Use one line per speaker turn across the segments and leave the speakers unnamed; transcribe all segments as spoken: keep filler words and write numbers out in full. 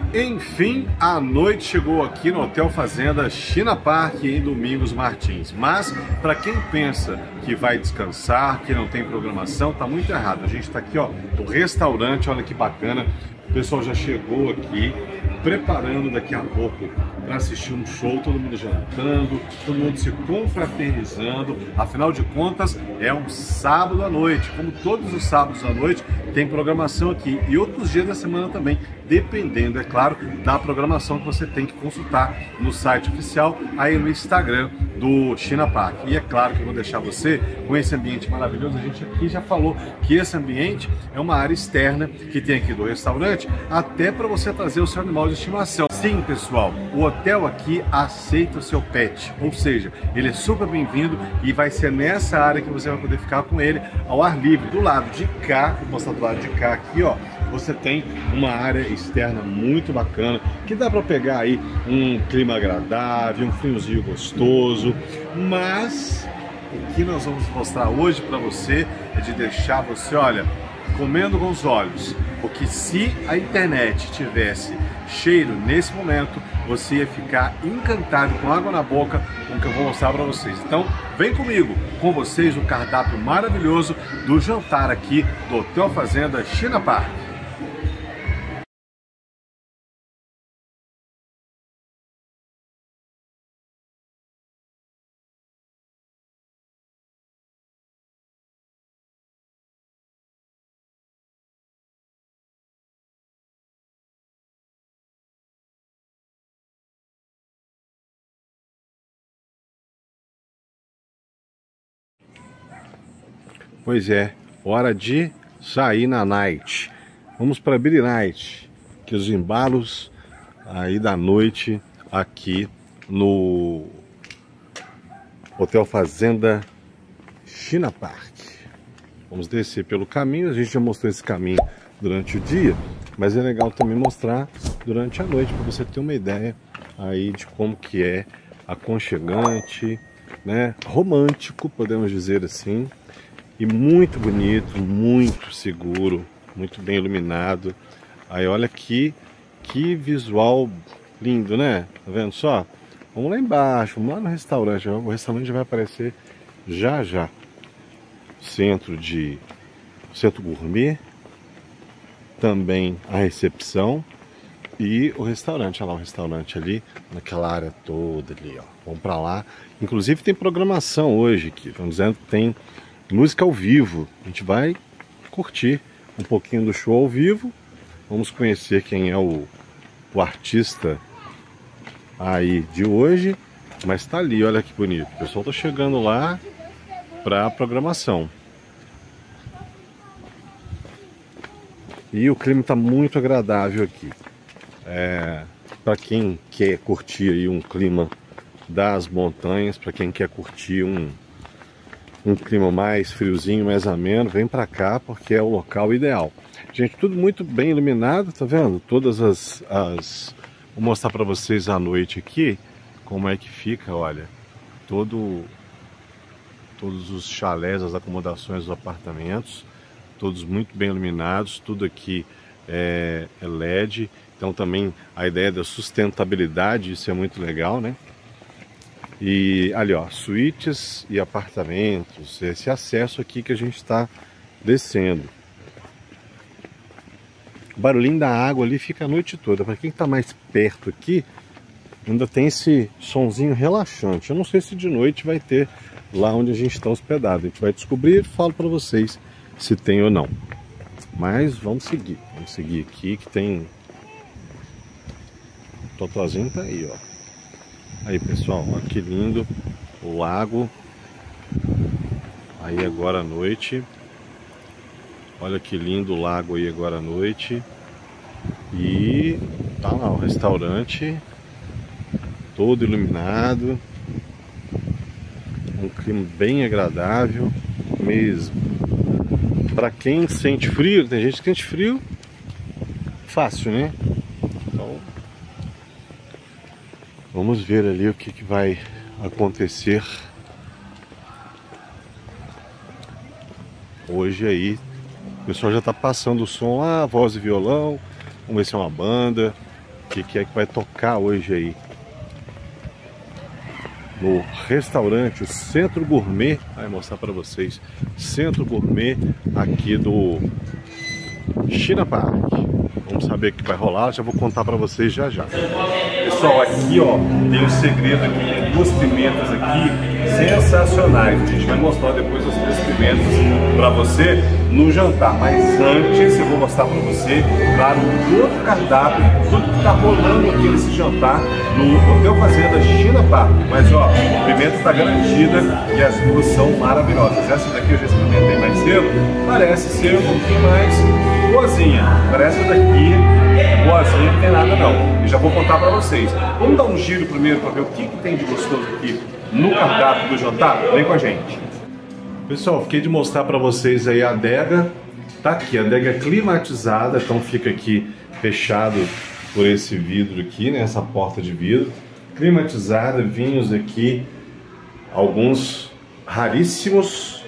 Enfim, a noite chegou aqui no Hotel Fazenda China Park em Domingos Martins. Mas para quem pensa que vai descansar, que não tem programação, tá muito errado. A gente está aqui, ó, no restaurante, olha que bacana. O pessoal já chegou aqui, preparando daqui a pouco para assistir um show, todo mundo jantando, todo mundo se confraternizando. Afinal de contas, é um sábado à noite. Como todos os sábados à noite, tem programação aqui. E outros dias da semana também, dependendo, é claro, da programação que você tem que consultar no site oficial, aí no Instagram do China Park. E é claro que eu vou deixar você com esse ambiente maravilhoso. A gente aqui já falou que esse ambiente é uma área externa que tem aqui do restaurante, até para você trazer o seu animal de estimação. Sim, pessoal, o hotel aqui aceita o seu pet, ou seja, ele é super bem-vindo e vai ser nessa área que você vai poder ficar com ele ao ar livre. Do lado de cá, vou mostrar do lado de cá aqui, ó, você tem uma área externa muito bacana, que dá para pegar aí um clima agradável, um friozinho gostoso, mas o que nós vamos mostrar hoje para você é de deixar você, olha, comendo com os olhos, porque se a internet tivesse cheiro nesse momento, você ia ficar encantado, com água na boca, com o que eu vou mostrar para vocês. Então, vem comigo, com vocês, o cardápio maravilhoso do jantar aqui do Hotel Fazenda China Park. Pois é, hora de sair na night. Vamos para Billy Night, que os embalos aí da noite aqui no Hotel Fazenda China Park. Vamos descer pelo caminho, a gente já mostrou esse caminho durante o dia, mas é legal também mostrar durante a noite para você ter uma ideia aí de como que é aconchegante, né, romântico, podemos dizer assim. E muito bonito, muito seguro, muito bem iluminado. Aí olha aqui, que visual lindo, né? Tá vendo só? Vamos lá embaixo, vamos lá no restaurante. O restaurante vai aparecer já já. Centro de centro gourmet, também a recepção e o restaurante. Olha lá o restaurante ali, naquela área toda ali, ó. Vamos para lá. Inclusive tem programação hoje aqui. Estão dizendo que tem música ao vivo. A gente vai curtir um pouquinho do show ao vivo. Vamos conhecer quem é o, o artista aí de hoje. Mas tá ali, olha que bonito. O pessoal tá chegando lá para a programação. E o clima tá muito agradável aqui. É, para quem quer curtir aí um clima das montanhas, para quem quer curtir um um clima mais friozinho, mais ameno, vem pra cá porque é o local ideal. Gente, tudo muito bem iluminado, tá vendo? Todas as... as... Vou mostrar pra vocês à noite aqui como é que fica, olha. Todo... Todos os chalés, as acomodações dos apartamentos, todos muito bem iluminados, tudo aqui é, é L E D. Então também a ideia da sustentabilidade, isso é muito legal, né? E ali, ó, suítes e apartamentos, esse acesso aqui que a gente está descendo. O barulhinho da água ali fica a noite toda. Para quem está mais perto aqui, ainda tem esse sonzinho relaxante. Eu não sei se de noite vai ter lá onde a gente está hospedado. A gente vai descobrir e falo para vocês se tem ou não. Mas vamos seguir. Vamos seguir aqui que tem... O totozinho tá aí, ó. Aí, pessoal, olha que lindo o lago. Aí agora à noite. Olha que lindo o lago aí agora à noite. E tá lá o restaurante todo iluminado. Um clima bem agradável mesmo. Para quem sente frio, tem gente que sente frio fácil, né? Então vamos ver ali o que, que vai acontecer hoje aí. O pessoal já está passando o som lá, voz e violão. Vamos ver se é uma banda. que, que é que vai tocar hoje aí no restaurante, o Centro Gourmet. Vai mostrar para vocês, Centro Gourmet aqui do China Park. Vamos saber o que vai rolar, já vou contar para vocês já já. Pessoal, aqui ó, tem um segredo aqui, tem duas pimentas aqui sensacionais. A gente vai mostrar depois as duas pimentas para você no jantar. Mas antes eu vou mostrar para você, claro, todo o cardápio, tudo que está rolando aqui nesse jantar no Hotel Fazenda China Park. Mas ó, a pimenta está garantida e as duas são maravilhosas. Essa daqui eu já experimentei mais cedo, parece ser um pouquinho mais boazinha. Parece daqui boazinha, não tem nada não. E já vou contar para vocês. Vamos dar um giro primeiro para ver o que, que tem de gostoso aqui no cardápio do jantar? Vem com a gente. Pessoal, fiquei de mostrar para vocês aí a adega. Tá aqui, a adega climatizada, então fica aqui fechado por esse vidro aqui, né? Essa porta de vidro. Climatizada, vinhos aqui, alguns raríssimos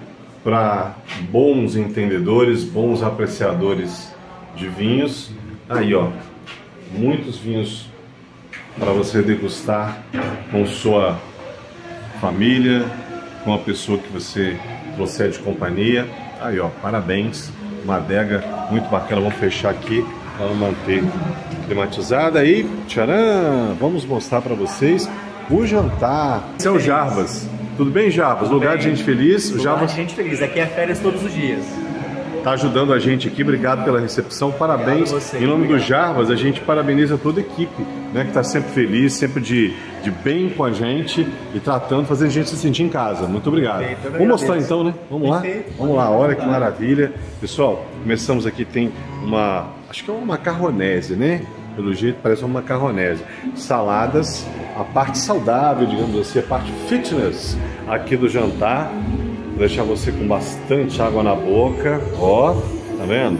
para bons entendedores, bons apreciadores de vinhos. Aí ó, muitos vinhos para você degustar com sua família, com a pessoa que você trouxer de companhia. Aí ó, parabéns, uma adega muito bacana. Vamos fechar aqui para manter climatizada. Aí, tcharam, vamos mostrar para vocês o jantar. Esse é o Jarbas. Tudo bem, Jarbas? Tudo Lugar bem. De gente feliz.
Lugar Jarbas... de gente feliz. Aqui é férias todos os dias.
Tá ajudando a gente aqui, obrigado pela recepção, parabéns. Você, em nome obrigado. do Jarbas, a gente parabeniza toda a equipe, né, que está sempre feliz, sempre de, de bem com a gente e tratando, fazendo a gente se sentir em casa. Muito obrigado. Perfeito, Vamos mostrar então, né? Vamos lá? Perfeito. Vamos lá, olha que maravilha. Pessoal, começamos aqui, tem uma, acho que é uma macarronese, né? Pelo jeito parece uma macarronese. Saladas, a parte saudável, digamos assim, a parte fitness aqui do jantar. Vou deixar você com bastante água na boca, ó, tá vendo?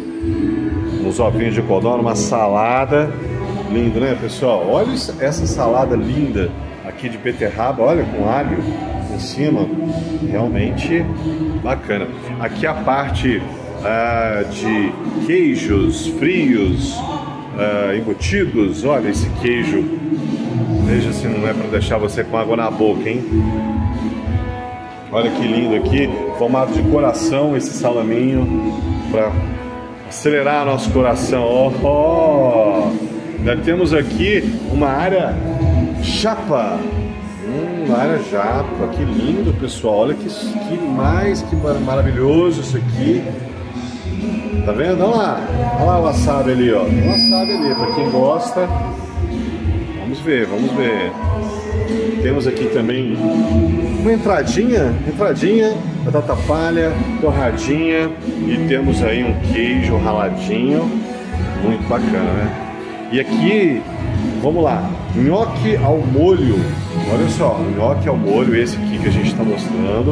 Uns ovinhos de codorna, uma salada, lindo, né, pessoal? Olha essa salada linda aqui de beterraba, olha, com alho em cima, realmente bacana. Aqui a parte ah, de queijos frios, ah, embutidos, olha esse queijo, veja se não é para deixar você com água na boca, hein? Olha que lindo aqui, formato de coração esse salaminho para acelerar nosso coração. Oh, oh. Já temos aqui uma área japa, hum, uma área japa, que lindo, pessoal. Olha que, que mais que maravilhoso isso aqui. Tá vendo? Olha lá, olha lá o wasabi ali, ó. O wasabi ali, para quem gosta. Vamos ver, vamos ver. Temos aqui também uma entradinha, entradinha, batata palha, torradinha e temos aí um queijo raladinho, muito bacana, né? E aqui, vamos lá, nhoque ao molho, olha só, nhoque ao molho, esse aqui que a gente está mostrando,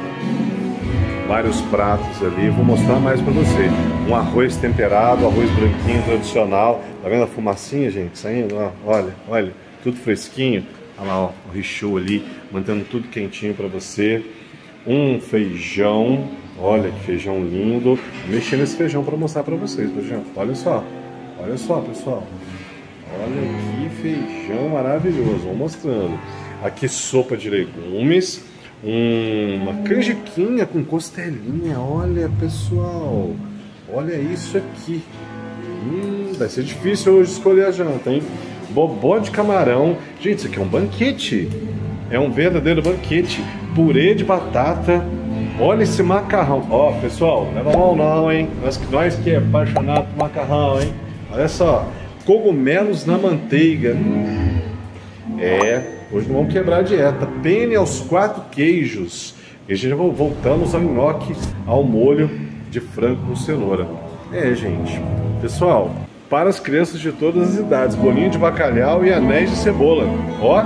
vários pratos ali, vou mostrar mais para você. Um arroz temperado, arroz branquinho tradicional, tá vendo a fumacinha, gente, saindo? Ó, olha, olha, tudo fresquinho. Olha lá, ó, o richô ali, mantendo tudo quentinho para você. Um feijão, olha que feijão lindo. Vou mexer nesse feijão para mostrar para vocês, feijão. Olha só, olha só, pessoal. Olha que feijão maravilhoso, vou mostrando. Aqui sopa de legumes, um, uma canjiquinha com costelinha. Olha, pessoal, olha isso aqui. Hum, vai ser difícil hoje escolher a janta, hein? Bobó de camarão. Gente, isso aqui é um banquete. É um verdadeiro banquete. Purê de batata. Olha esse macarrão. Ó, pessoal, não é mal não, hein? Nós, nós que é apaixonado por macarrão, hein? Olha só. Cogumelos na manteiga. Hum. É, hoje não vamos quebrar a dieta. Penne aos quatro queijos. E já voltamos ao nhoque, ao molho de frango com cenoura. É, gente. Pessoal, para as crianças de todas as idades, bolinho de bacalhau e anéis de cebola. Ó,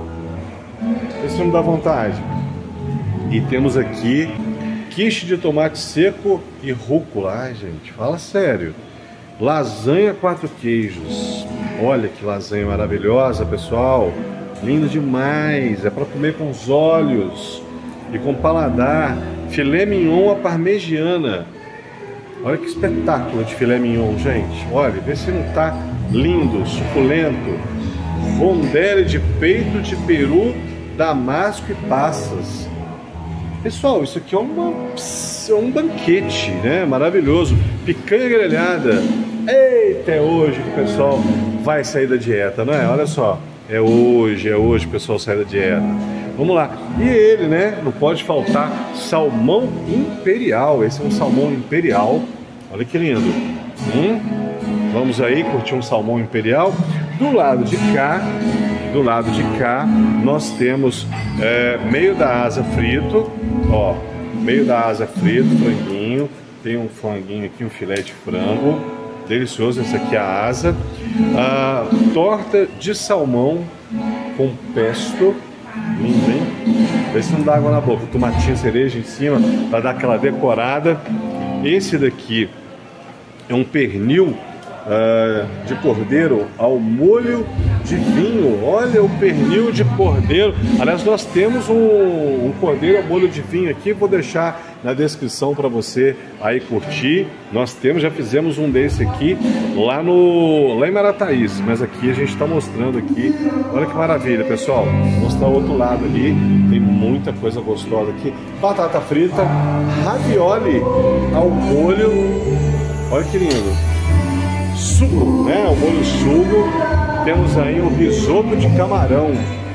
esse não dá vontade. E temos aqui quiche de tomate seco e rúcula. Ai, gente, fala sério. Lasanha quatro queijos. Olha que lasanha maravilhosa, pessoal. Lindo demais. É para comer com os olhos e com paladar. Filé mignon à parmegiana. Olha que espetáculo de filé mignon, gente. Olha, vê se não tá lindo, suculento. Rondelli de peito de peru, damasco e passas. Pessoal, isso aqui é, uma, é um banquete, né? Maravilhoso. Picanha grelhada. Eita, é hoje que o pessoal vai sair da dieta, não é? Olha só. É hoje, é hoje que o pessoal sai da dieta. Vamos lá. E ele, né? Não pode faltar salmão imperial. Esse é um salmão imperial. Olha que lindo. Hum? Vamos aí curtir um salmão imperial. Do lado de cá, do lado de cá, nós temos é, meio da asa frito. Ó, meio da asa frito, franguinho. Tem um franguinho aqui, um filé de frango. Delicioso, essa aqui é a asa. Ah, torta de salmão com pesto. Lindo, hein? Vê se não dá água na boca. Tomatinho cereja em cima para dar aquela decorada. Esse daqui é um pernil uh, de cordeiro ao molho de vinho. Olha o pernil de cordeiro. Aliás, nós temos um, um cordeiro ao molho de vinho aqui. Vou deixar na descrição para você aí curtir. Nós temos, já fizemos um desse aqui lá, no, lá em Marataízes, mas aqui a gente está mostrando aqui. Olha que maravilha, pessoal. Vou mostrar o outro lado ali. Tem muita coisa gostosa aqui. Batata frita, ravioli ao molho. Olha que lindo. Sugo, né? O molho sugo. Temos aí um risoto de camarão.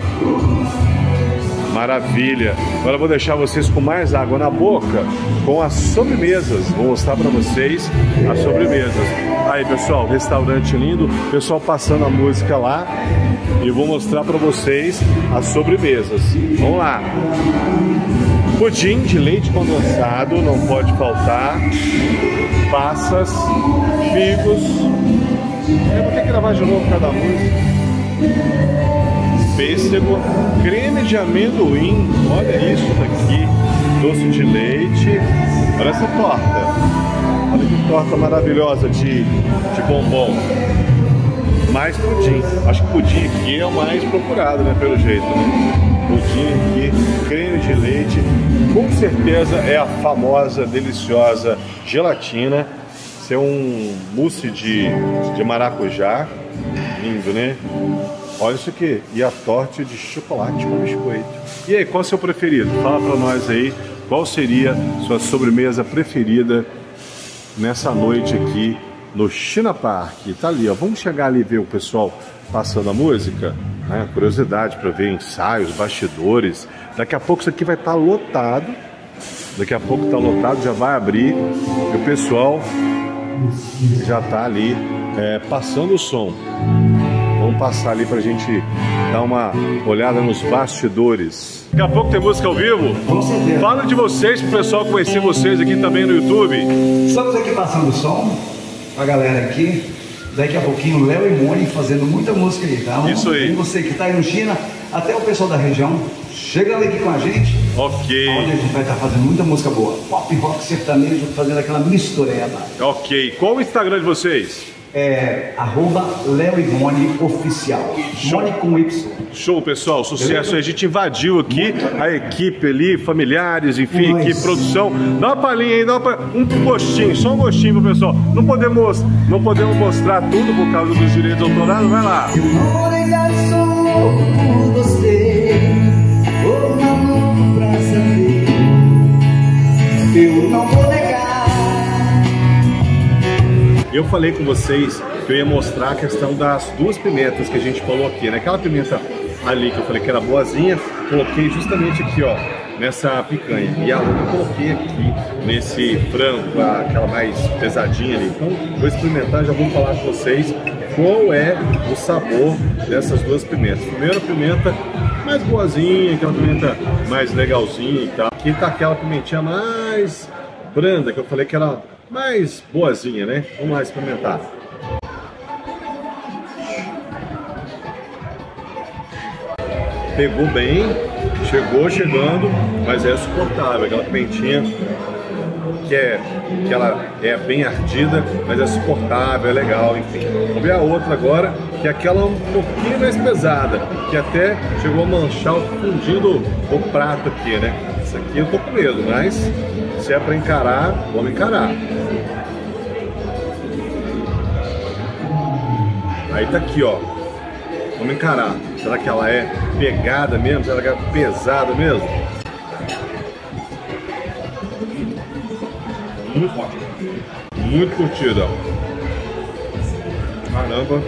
Maravilha! Agora eu vou deixar vocês com mais água na boca com as sobremesas. Vou mostrar para vocês as sobremesas. Aí, pessoal, restaurante lindo. Pessoal passando a música lá. E vou mostrar para vocês as sobremesas. Vamos lá! Pudim de leite condensado, não pode faltar. Passas, figos. Eu vou ter que gravar de novo cada música. Pêssego, creme de amendoim, olha isso daqui, doce de leite, olha essa torta, olha que torta maravilhosa de, de bombom, mais pudim, acho que pudim aqui é o mais procurado, né, pelo jeito, né? Pudim aqui, creme de leite, com certeza é a famosa, deliciosa gelatina, isso é um mousse de, de maracujá, lindo, né? Olha isso aqui, e a torta de chocolate com biscoito. E aí, qual é o seu preferido? Fala pra nós aí, qual seria sua sobremesa preferida nessa noite aqui no China Park? Tá ali, ó, vamos chegar ali e ver o pessoal passando a música, né? Curiosidade para ver ensaios, bastidores. Daqui a pouco isso aqui vai estar lotado, daqui a pouco tá lotado, já vai abrir, e o pessoal já tá ali é, passando o som. Vamos passar ali pra gente dar uma olhada nos bastidores. Daqui a pouco tem música ao vivo?
Com certeza.
Fala de vocês, pro pessoal conhecer vocês aqui também no YouTube.
Estamos aqui passando o som, a galera aqui. Daqui a pouquinho, Léo e Moni fazendo muita música aí, tá?
Isso aí.
E você que tá aí no China, até o pessoal da região, chega ali aqui com a gente.
Ok.
Onde a gente vai estar fazendo muita música boa. Pop, rock, sertanejo, fazendo aquela mistureba.
Ok. Qual o Instagram de vocês?
É, arroba Léo e Moni Oficial. Moni com Y.
Show, pessoal, sucesso. A gente invadiu aqui a equipe ali, familiares, enfim,
Nós.
equipe, produção. Dá uma palhinha aí, dá uma, um gostinho, só um gostinho pro pessoal. Não podemos, não podemos mostrar tudo por causa dos direitos autorais, vai lá.
Eu não vou negar, sou louco por você. Vou dar louco pra saber. Eu não vou negar.
Eu falei com vocês que eu ia mostrar a questão das duas pimentas que a gente falou aqui, né? Aquela pimenta ali que eu falei que era boazinha, coloquei justamente aqui, ó, nessa picanha. E a outra eu coloquei aqui nesse frango, aquela mais pesadinha ali. Então, vou experimentar, já vou falar com vocês qual é o sabor dessas duas pimentas. Primeiro, a pimenta mais boazinha, aquela pimenta mais legalzinha e tal. Aqui tá aquela pimentinha mais branda, que eu falei que era mais boazinha, né? Vamos lá experimentar. Pegou bem, chegou chegando, mas é suportável. Aquela pimentinha que é, que ela é bem ardida, mas é suportável, é legal, enfim. Vamos ver a outra agora, que é aquela um pouquinho mais pesada, que até chegou a manchar o fundindo o prato aqui, né? Isso aqui eu tô com medo, mas se é pra encarar, vamos encarar. Aí tá aqui, ó. Vamos encarar. Será que ela é pegada mesmo? Será que ela é pesada mesmo? Muito forte. Muito curtida. Caramba.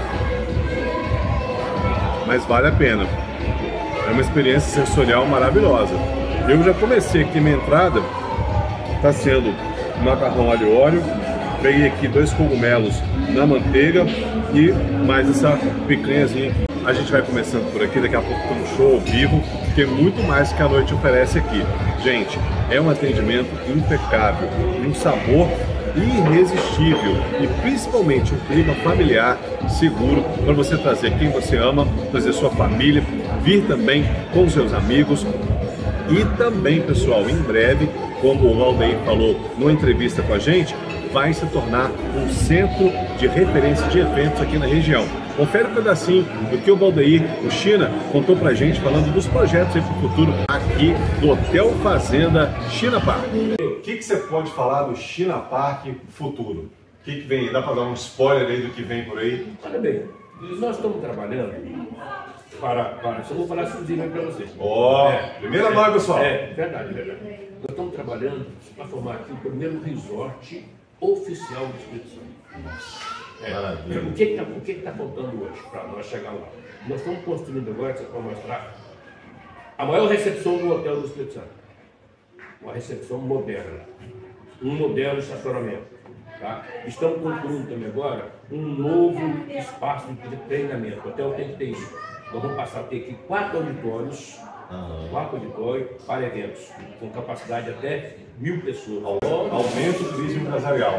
Mas vale a pena. É uma experiência sensorial maravilhosa. Eu já comecei aqui, minha entrada está sendo macarrão alho óleo. Peguei aqui dois cogumelos na manteiga e mais essa picanhazinha. A gente vai começando por aqui, daqui a pouco tem um show ao vivo, tem muito mais que a noite oferece aqui. Gente, é um atendimento impecável, um sabor irresistível e principalmente um clima familiar, seguro, para você trazer quem você ama, trazer sua família, vir também com seus amigos. E também, pessoal, em breve, como o Valdeir falou numa entrevista com a gente, vai se tornar um centro de referência de eventos aqui na região. Confere um pedacinho do que o Valdeir, o China, contou pra gente, falando dos projetos aí pro futuro aqui do Hotel Fazenda China Park. O que, que você pode falar do China Park futuro? O que, que vem? Dá para dar um spoiler aí do que vem por aí?
Olha bem, nós estamos trabalhando para... para só vou falar exclusivamente para vocês.
Ó, oh, é, primeira mão, pessoal.
É, verdade, verdade. Nós estamos trabalhando para formar aqui o primeiro resort oficial do Espírito Santo. É. O que está que tá faltando hoje para nós chegar lá? Nós estamos construindo agora, para mostrar a maior recepção do hotel do Espírito Santo. Uma recepção moderna, um moderno estacionamento. Tá? Estamos construindo também agora um novo espaço de treinamento. O hotel tem que ter isso. Nós vamos passar a ter aqui quatro auditórios, uhum. quatro auditórios para eventos, com capacidade até mil pessoas.
Aumenta o turismo empresarial.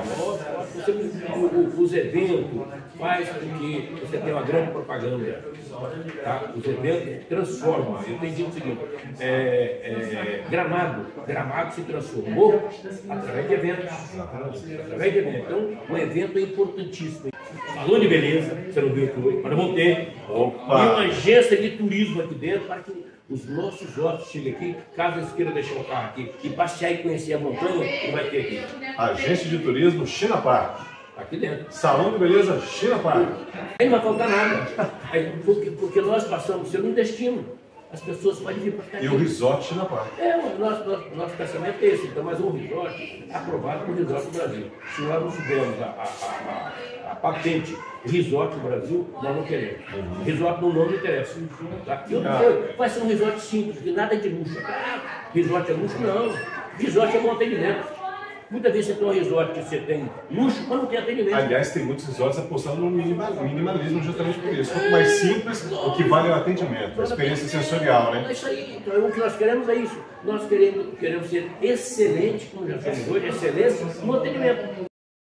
Os eventos faz com que você tenha uma grande propaganda. Tá? Os eventos transformam. Eu tenho dito o seguinte, é, é, Gramado, Gramado se transformou através de eventos. Através de eventos. Então, o evento é importantíssimo. Salão de beleza, você não viu aqui hoje, mas vamos ter. Opa. E uma agência de turismo aqui dentro para que os nossos hóspedes cheguem aqui, caso eles queiram deixar o carro aqui e passear e conhecer a montanha, ele vai ter aqui.
Agência de turismo China Park.
Aqui dentro.
Salão de beleza China Park.
Aí não vai faltar nada. Aí, porque, porque nós passamos a ser um destino. As pessoas podem vir para cá.
E o resort China Park.
É, o nosso, nosso, nosso pensamento é esse. Então, mas um resort aprovado por Resort do Brasil. Se nós não tivermos a, a, a, a patente Resort do Brasil, nós não queremos. Uhum. Resort no nome não interessa. Tá? E outra coisa, vai ser um resort simples, de nada de luxo. Ah, resort é luxo? Não. Resort é bom atendimento. Muitas vezes você tem um resort que você tem luxo, mas não tem atendimento.
Aliás, tem muitos resorts apostando no minimalismo justamente por isso. Quanto mais simples, o que vale é o atendimento, a experiência sensorial, né?
É isso aí. Então, o que nós queremos é isso. Nós queremos, queremos ser excelentes, como já somos hoje, excelência no atendimento.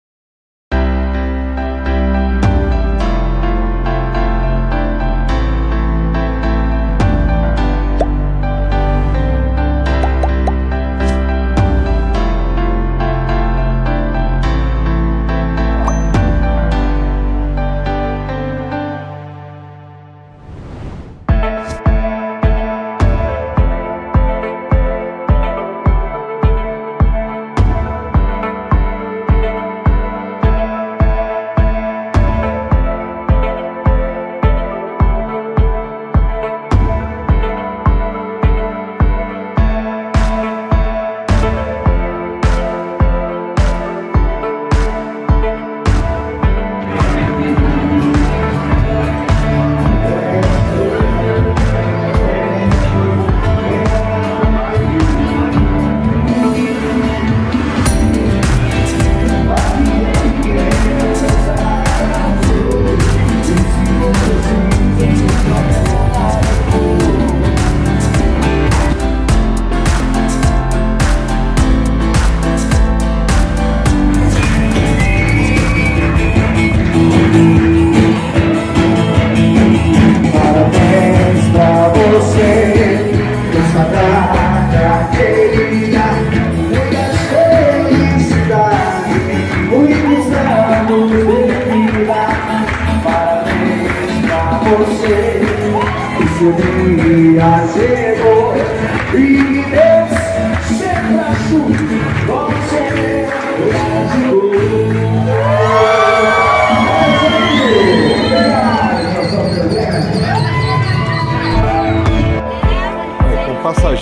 Esse dia chegou e Deus sempre ajuda você ajudou.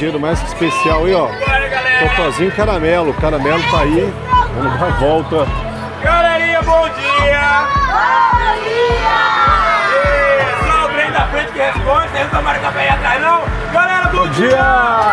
engenheiro mais que especial aí, ó. Totozinho Caramelo. O Caramelo tá aí, dando uma volta.
Galerinha, bom dia! Bom dia! Só o trem da frente que responde, vocês não tomaram café aí atrás, não? Galera, bom, bom dia! dia!